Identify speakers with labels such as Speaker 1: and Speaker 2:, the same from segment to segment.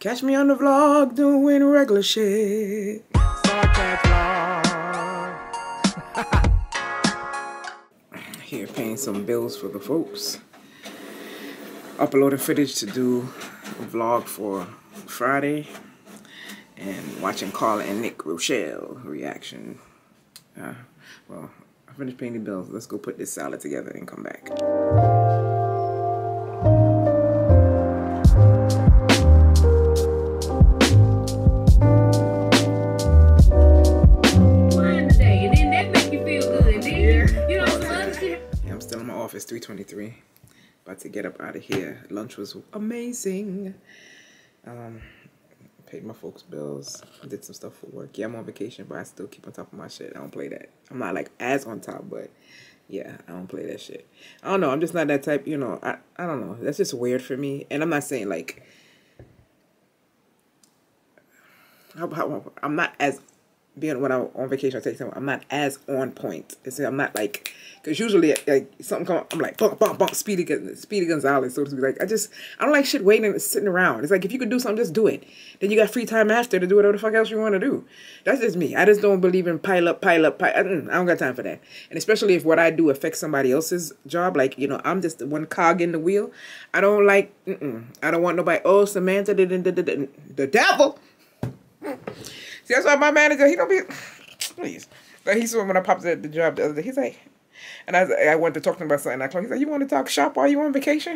Speaker 1: Catch me on the vlog doing regular shit. Vlog. Here paying some bills for the folks. Uploading footage to do a vlog for Friday. And watching Carla and Nick Rochelle reaction. Well, I finished paying the bills. Let's go put this salad together and come back. Office 3:23. About to get up out of here. Lunch was amazing. Paid my folks' bills. Did some stuff for work. Yeah, I'm on vacation, but I still keep on top of my shit. I don't play that. I'm not like as on top, but yeah, I don't play that shit. I don't know. I'm just not that type. You know, I don't know. That's just weird for me. And I'm not saying like I'm not as being when I'm on vacation. I take something. I'm not as on point. I'm not like. Because usually, like, something come up, I'm like, bump, bump, bump, Speedy Gonzalez, so to speak. Like, I don't like shit waiting and sitting around. It's like, if you could do something, just do it. Then you got free time after to do whatever the fuck else you want to do. That's just me. I just don't believe in pile up. I don't got time for that. And especially if what I do affects somebody else's job, like, you know, I'm just the one cog in the wheel. I don't like, I don't want nobody, oh, Samantha, the devil. See, that's why my manager, he don't be, please. Like, he saw when I popped at the job the other day, he's like, and I went to talk to him about something. He's like, you want to talk shop while you on vacation?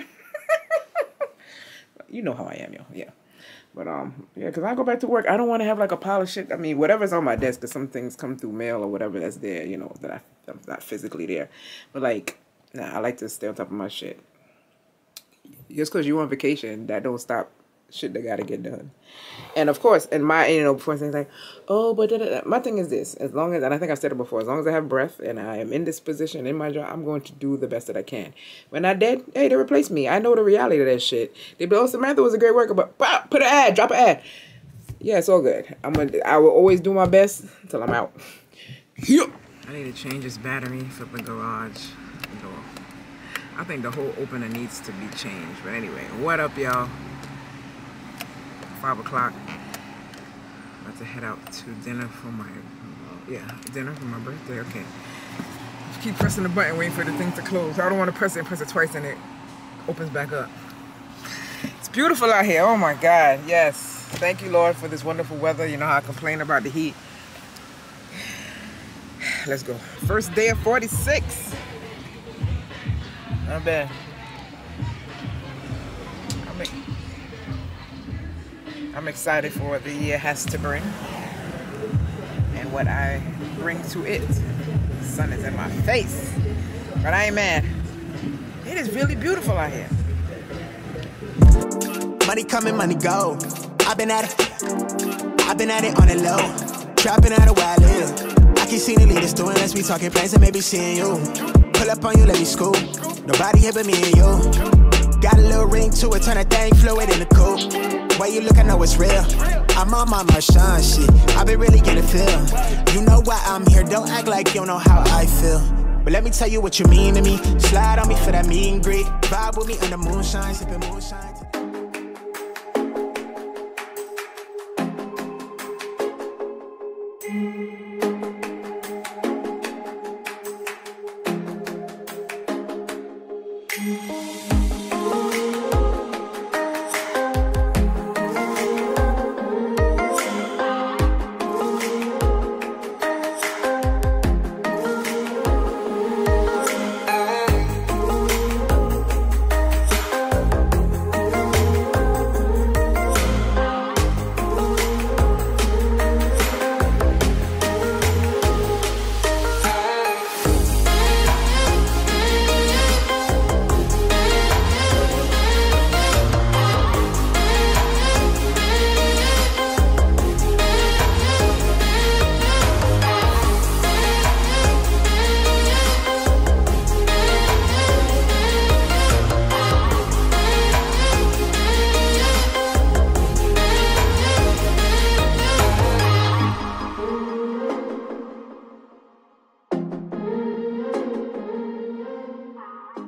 Speaker 1: You know how I am, yo. Yeah. But, yeah, because I go back to work. I don't want to have, like, a pile of shit. I mean, whatever's on my desk, because some things come through mail or whatever that's there, you know, that I'm not physically there. But, like, nah, I like to stay on top of my shit. Just because you're on vacation, that don't stop shit that got to get done. And of course, and my, you know, before things like, oh, but my thing is this, as long as, and I think I've said it before, as long as I have breath and I am in this position in my job, I'm going to do the best that I can. When I'm dead, hey, they replace me. I know the reality of that shit. They be, oh, Samantha was a great worker, but put an ad, drop an ad. Yeah, it's all good. I will always do my best until I'm out. I need to change this battery for the garage door. I think the whole opener needs to be changed. But anyway, what up, y'all? 5 o'clock. About to head out to dinner for my, dinner for my birthday. Okay. Just keep pressing the button, waiting for the thing to close. I don't want to press it twice and it opens back up. It's beautiful out here. Oh my God. Yes. Thank you, Lord, for this wonderful weather. You know how I complain about the heat. Let's go. First day of 46. Not bad. I'm excited for what the year has to bring and what I bring to it. The sun is in my face, but I ain't mad. It is really beautiful out here.
Speaker 2: Money coming, money go. I've been at it on the low. Trapping out of where I live. I keep seeing the leaders doing, let's be talking plans and maybe seeing you. Pull up on you, let me scoop. Nobody here but me and you. Got a little ring to it, turn that thing fluid in the coupe. Way you look, I know it's real. I'm on my Marshawn shit. I been really getting feel. You know why I'm here. Don't act like you don't know how I feel. But let me tell you what you mean to me. Slide on me for that meet and greet. Vibe with me under moonshine, sipping moonshine.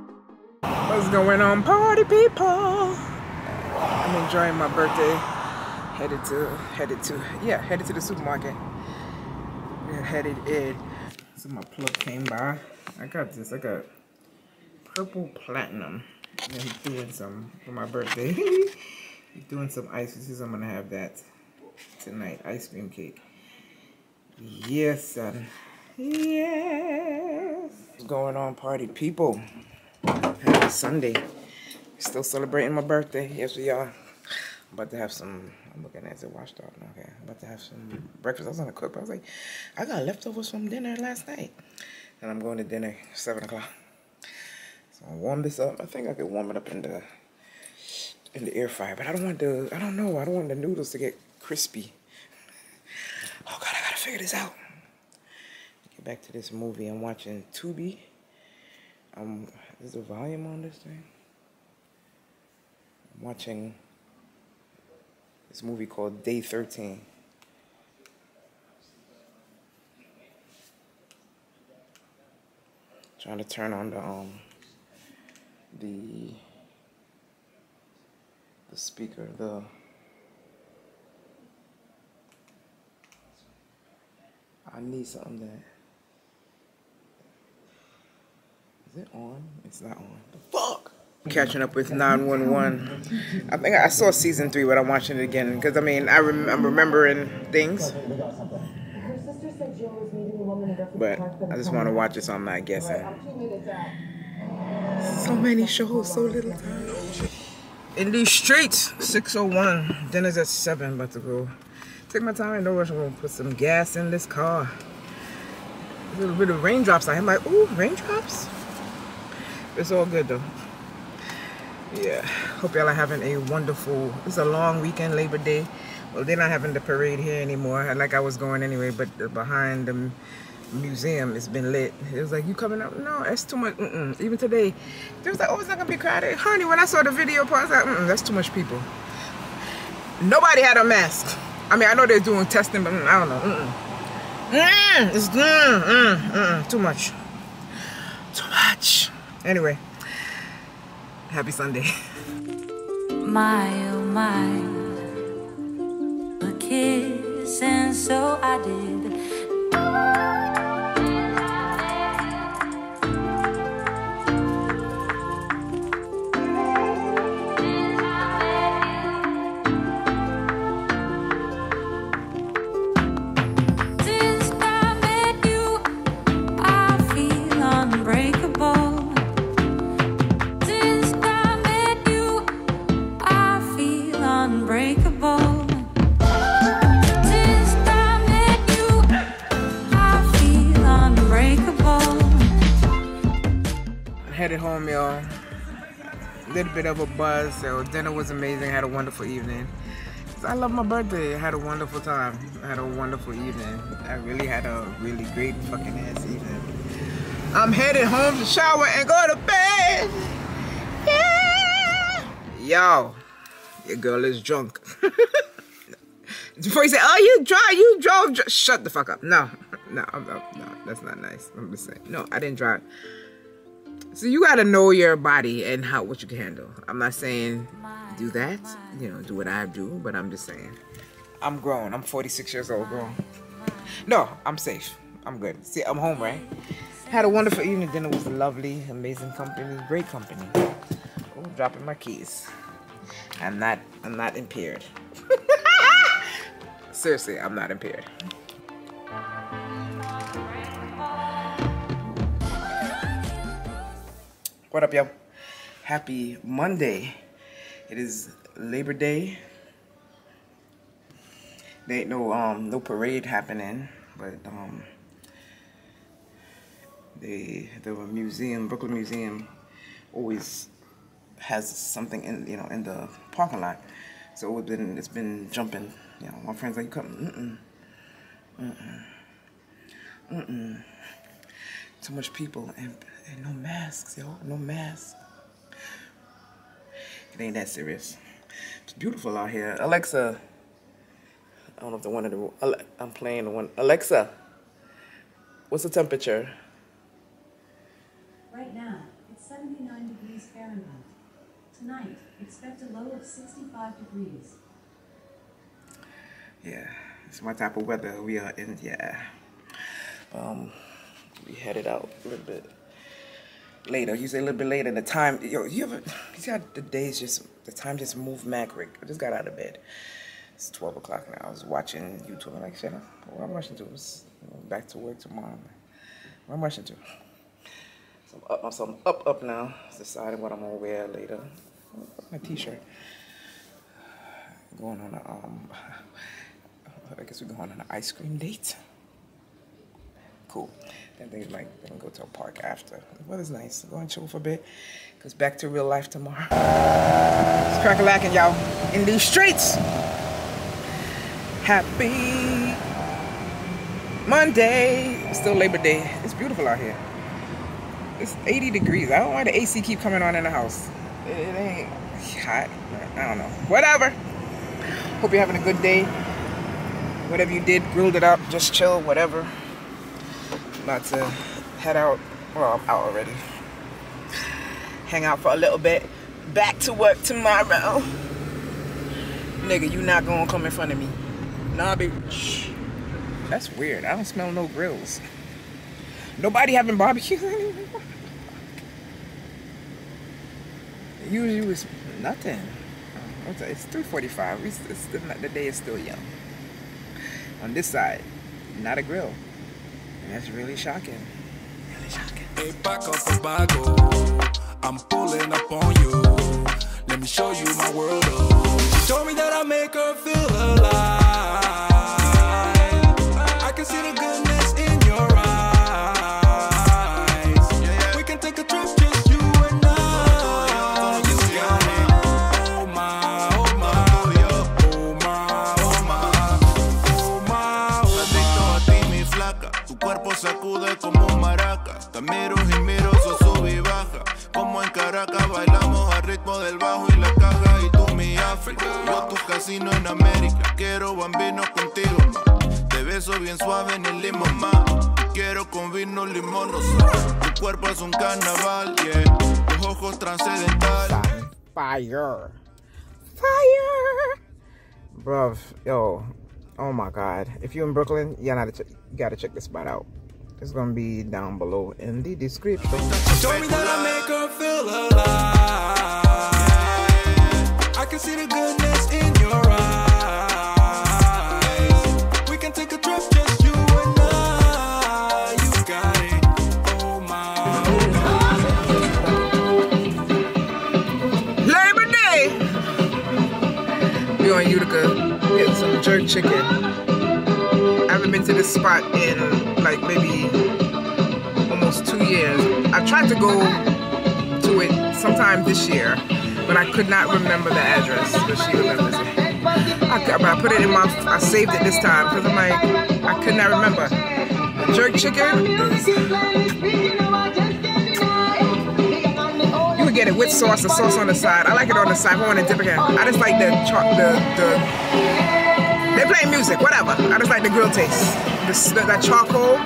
Speaker 1: What's going on, party people? I'm enjoying my birthday Headed to the supermarket. We're headed in. So my plug came by. I got purple platinum. And he's doing some for my birthday. He's doing some ice. He says I'm gonna have that tonight. Ice cream cake. Yes, son. Yes. What's going on, party people? Happy Sunday. Still celebrating my birthday. Yes, we are. I'm about to have some. I'm looking at it washed out. Okay, I'm about to have some breakfast. I was gonna cook, but I was like, I got leftovers from dinner last night, and I'm going to dinner 7 o'clock. So I'll warm this up. I think I could warm it up in the air fryer, but I don't want the noodles to get crispy. Oh God, I gotta figure this out. Get back to this movie. I'm watching Tubi. Is the volume on this thing? I'm watching this movie called Day 13. Trying to turn on the speaker, I need something that is it on? It's not on. The fuck? Catching up with 911. I think I saw season 3, but I'm watching it again because I mean I'm remembering things. But I just want to watch it, so I'm not guessing. So many shows, so little time. In these streets, 6:01. Dinner's at 7. About to go. Take my time. I know I'm gonna put some gas in this car. A little bit of raindrops. I'm like, ooh, raindrops. It's all good though. Yeah. Hope y'all are having a wonderful. It's a long weekend, Labor Day. Well, they're not having the parade here anymore. Like I was going anyway, but behind the museum it's been lit. It was like, you coming up? No, it's too much. Even today they was like, oh, it's not gonna be crowded. Honey, when I saw the video part, I was like, that's too much people. Nobody had a mask. I mean, I know they're doing testing, but I don't know. It's too much. Too much. Anyway, happy Sunday.
Speaker 3: My oh my, a kiss, and so I did.
Speaker 1: Headed home, y'all. A little bit of a buzz. So dinner was amazing. Had a wonderful evening. I love my birthday. I had a wonderful time. I had a wonderful evening. I really had a really great fucking ass evening. I'm headed home to shower and go to bed. Yeah. Yo, your girl is drunk. Before you say, oh, you drove. Shut the fuck up. No, that's not nice. I'm just saying. No, I didn't drive. So you gotta know your body and what you can handle. I'm not saying do that, do what I do, but I'm just saying. I'm grown. I'm 46 years old, grown. No, I'm safe. I'm good. See, I'm home, right? Had a wonderful evening. Dinner was lovely, amazing company, great company. Oh, dropping my keys. I'm not impaired. Seriously, I'm not impaired. What up, yo? Happy Monday. It is Labor Day. There ain't no parade happening, but the museum, Brooklyn Museum, always has something in the parking lot. So it's been jumping. My friends like, you come, too much people and no masks, yo. No masks. It ain't that serious. It's beautiful out here. Alexa. I don't know if the one in the... I'm playing the one. Alexa. What's the temperature?
Speaker 4: Right now, it's 79 degrees Fahrenheit. Tonight, expect a low of 65 degrees.
Speaker 1: Yeah, it's my type of weather we are in. Yeah. We headed out a little bit later. Usually a little bit later. The time, yo, you see how the time just moved mad quick. I just got out of bed. It's 12 o'clock now. I was watching YouTube. I'm like, shit, what I'm rushing to? It's, back to work tomorrow. What I'm rushing to? So I'm up now. Deciding what I'm gonna wear later. My t-shirt. Going on I guess we're going on an ice cream date. Cool. Then they can go to a park after. The weather's nice. Go and chill for a bit. Cause back to real life tomorrow. It's crack-a-lackin', y'all. In these streets. Happy Monday. It's still Labor Day. It's beautiful out here. It's 80 degrees. I don't know why the AC keep coming on in the house. It ain't hot. I don't know. Whatever. Hope you're having a good day. Whatever you did, grilled it up, just chill, whatever. About to head out. Well, I'm out already. Hang out for a little bit. Back to work tomorrow. Nigga, you not gonna come in front of me. Nah, baby. Shh. That's weird. I don't smell no grills. Nobody having barbecues anymore. Usually it was nothing. It's 3:45. The day is still young. On this side, not a grill. And that's really shocking. Really shocking.
Speaker 5: Hey, back up for Bago. I'm pulling up on you. Let me show you my world. She told me that I make her feel alive. I can see the goodness in your eyes. We can take a trip, just you and I. You got it. Oh my, oh my, oh my, oh my, oh my, oh my. Adicto a ti, mi flaca. Tu cuerpo sacude como un maraca. Te miro y miro, eso sube y baja. Como en Caracas bailamos al ritmo del bajo y la caja. Y tú mi África, yo tu casino en América. Quiero bambinos contigo, ma. Te beso bien suave en el limón, ma. Quiero con vino limón, no sé. Tu cuerpo es un carnaval, yeah. Tus ojos trascendental.
Speaker 1: Fire. Fire. Bruv, yo. Oh my God. If you're in Brooklyn, you gotta check this spot out. It's gonna be down below in the description.
Speaker 5: Told me that I make her feel alive. I can see the goodness in your eyes. We can take a trip, just you and I. You got it. Oh my.
Speaker 1: Labor Day. We're on Utica. Get some jerk chicken. I haven't been to this spot in like maybe almost 2 years. I tried to go to it sometime this year, but I could not remember the address, but she remembers it. I put it in I saved it this time because I'm like, I could not remember. The jerk chicken you would get it with sauce, the sauce on the side. I like it on the side. I want to dip again. I just like the they play music, whatever. I just like the grill taste. That charcoal.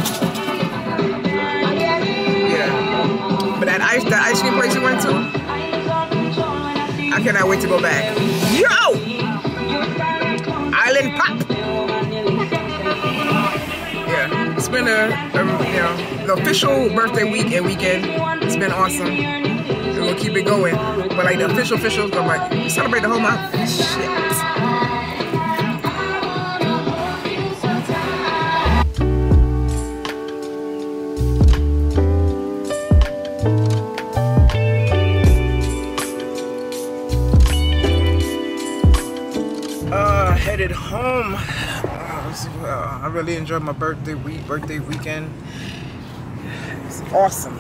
Speaker 1: Yeah. But that ice cream place you went to, I cannot wait to go back. Yo! Island Pop. Yeah. It's been the official birthday week and weekend. It's been awesome. And we'll keep it going. But like the officials, I'm like, we celebrate the whole month. Shit. Headed home. I really enjoyed my birthday weekend. It's awesome.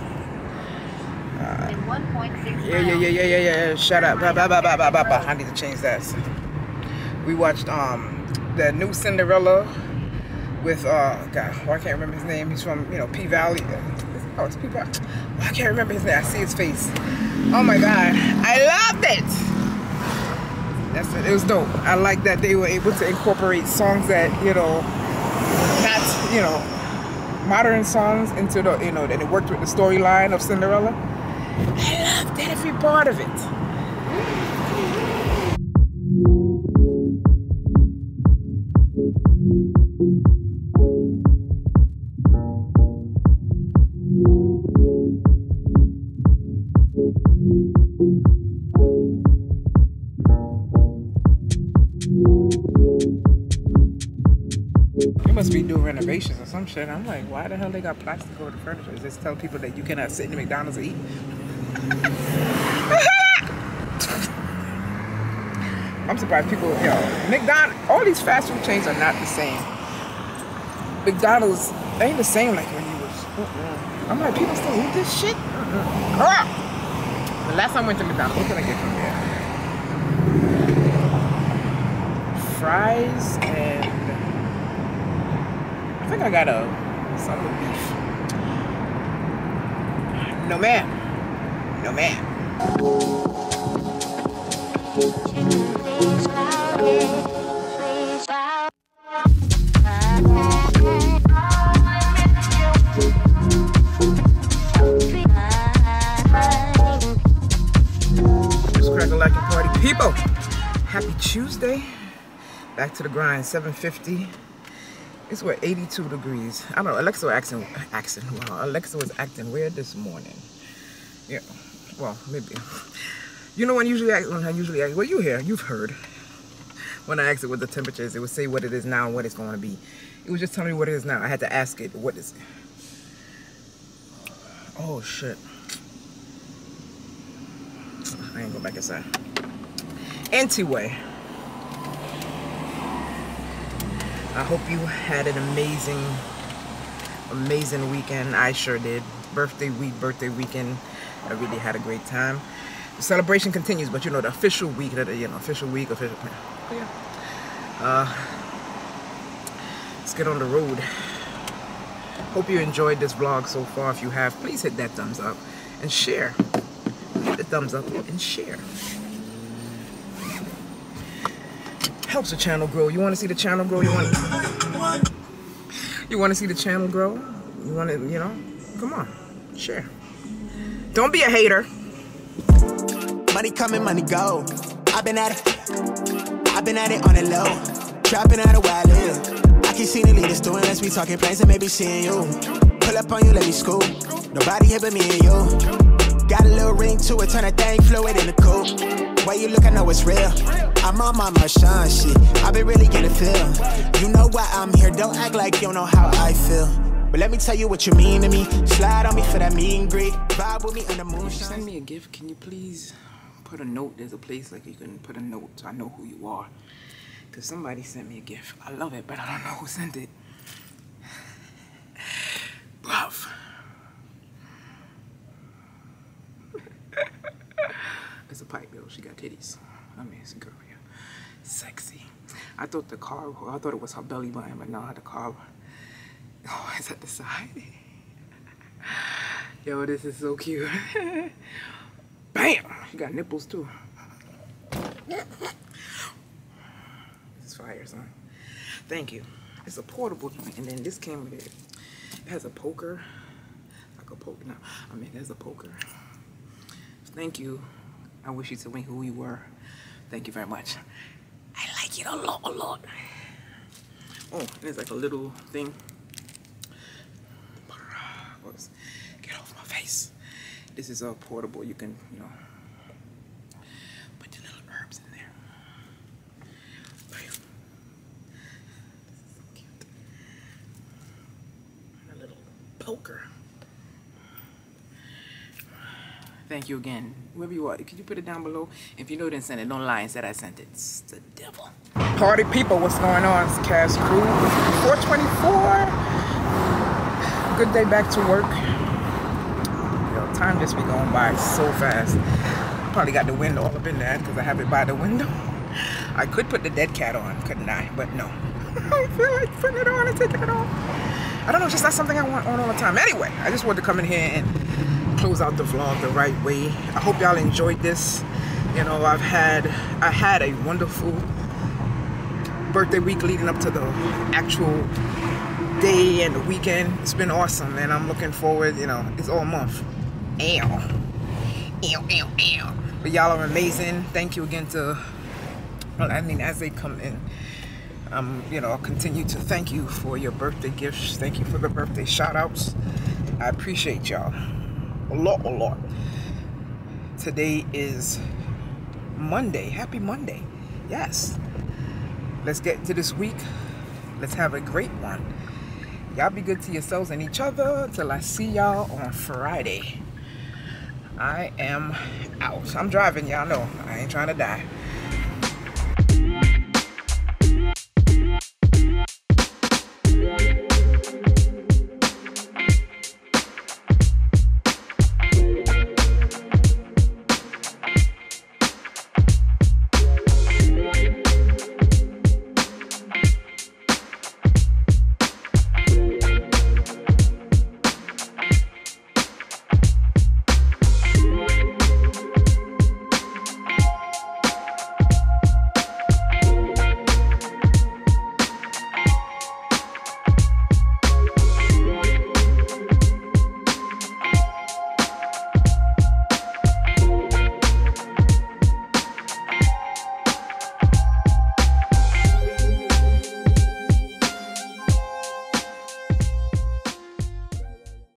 Speaker 1: Yeah. Shut up. I need to change that. We watched the new Cinderella with God, I can't remember his name. He's from P Valley. Oh, it's P Valley. I can't remember his name. I see his face. Oh my God, I loved it. It was dope. I like that they were able to incorporate songs that, not, modern songs into the, and it worked with the storyline of Cinderella. I loved every part of it. They must be doing renovations or some shit. I'm like, why the hell they got plastic over the furniture? Is this tell people that you cannot sit in the McDonald's and eat? I'm surprised people, you know, McDonald's, all these fast food chains are not the same. McDonald's ain't the same like when you was. I'm like, people still eat this shit? The last time I went to McDonald's, what did I get from there? Fries and I think I got some with beef. No ma'am. No ma'am. Crack-a-lackin' party people. Happy Tuesday. Back to the grind. 7:50. It's what, 82 degrees. I don't know. Alexa was acting weird this morning. Yeah. Well, maybe. You know when I usually act. Well, you hear. You've heard. When I asked it what the temperature is, it would say what it is now and what it's going to be. It was just telling me what it is now. I had to ask it, what is it? Oh shit. I ain't go back inside. Anyway, I hope you had an amazing weekend. I sure did. Birthday weekend. I really had a great time. The celebration continues, but you know, the official week, official. Yeah. Let's get on the road. Hope you enjoyed this vlog so far. If you have, please hit that thumbs up and share. Hit the thumbs up and share. Helps the channel grow. You want to see the channel grow? You want to see the channel grow? You want to, you know? Come on, share. Don't be a hater.
Speaker 2: Money coming, money go. I've been at it on the low. Trapping out a while live. I keep seeing the leaders doing this. We talking plans and maybe seeing you. Pull up on you, let me scoop. Nobody here but me and you. Got a little ring to it, turn that thing fluid in the coupe. Way you look, I know it's real. I'm on my Marshawn shit. I've been really getting feel. You know why I'm here. Don't act like you don't know how I feel. But let me tell you what you mean to me. Slide on me for that meet and greet. Vibe with me in the moonshine.
Speaker 1: Send me a gift. Can you please put a note? There's a place like you can put a note so I know who you are. Because somebody sent me a gift. I love it, but I don't know who sent it. Bruv. It's a pipe, yo. She got titties. Amazing girl, yeah. Sexy. I thought it was her belly button, but no, the car. Oh, it's at the side. Yo, this is so cute. Bam! She got nipples too. This is fire, son. Thank you. It's a portable joint, and then this came with it. It has a poker. Like a poker. No, I mean, there's a poker. Thank you. I wish you to me who you were. Thank you very much. I like it a lot. Oh, there's like a little thing. Get off my face. This is a portable. You can, you know, put your little herbs in there. Bam. This is so cute. And a little poker. Thank you again. Whoever you are, could you put it down below? If you know didn't send it, don't lie and said I sent it. It's the devil. Party people, what's going on? It's Cash Crew. 424. Good day back to work. Yo, time just be going by so fast. Probably got the wind all up in there because I have it by the window. I could put the dead cat on, couldn't I? But no. I don't feel like putting it on and taking it off. I don't know, it's just not something I want on all the time. Anyway, I just wanted to come in here and close out the vlog the right way. I hope y'all enjoyed this. You know, I had a wonderful birthday week leading up to the actual day and the weekend. It's been awesome, and I'm looking forward. You know, it's all month. But y'all are amazing. Thank you again to, well, I mean, as they come in, you know, I'll continue to thank you for your birthday gifts. Thank you for the birthday shout outs. I appreciate y'all a lot. Today is Monday. Happy Monday. Yes. let's get into this week. Let's have a great one. Y'all be good to yourselves and each other till I see y'all on Friday. I am out. I'm driving, y'all know. I ain't trying to die.